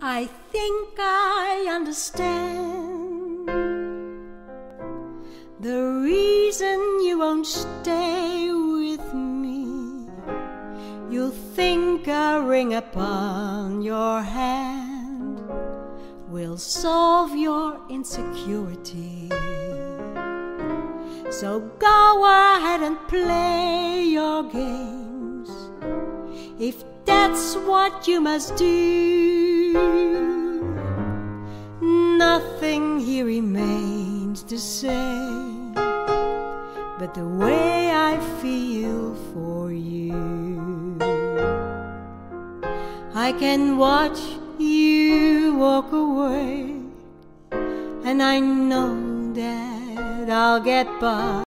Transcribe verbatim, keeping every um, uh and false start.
I think I understand the reason you won't stay with me. You think a ring upon your hand will solve your insecurity. So go ahead and play your games, if that's what you must do. Nothing here remains to say but the way I feel for you. I can watch you walk away, and I know that I'll get by.